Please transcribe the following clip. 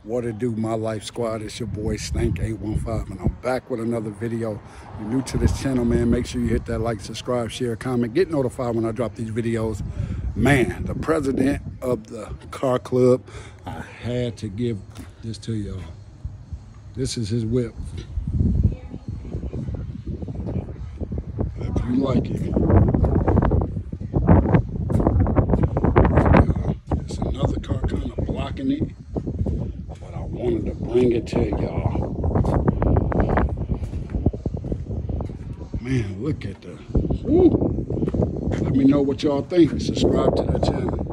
What it do, my life squad? It's your boy Stank 815, and I'm back with another video. If you're new to this channel, man, make sure you hit that like, subscribe, share, comment, get notified when I drop these videos. Man, the president of the car club, I had to give this to y'all. This is his whip. If you like it. There's another car kind of blocking it, but I wanted to bring it to y'all. Man, look at the, woo. Let me know what y'all think. Subscribe to that channel.